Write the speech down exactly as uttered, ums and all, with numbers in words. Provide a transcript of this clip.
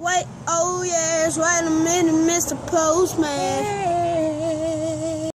Wait, oh yes, wait a minute, Mister Postman.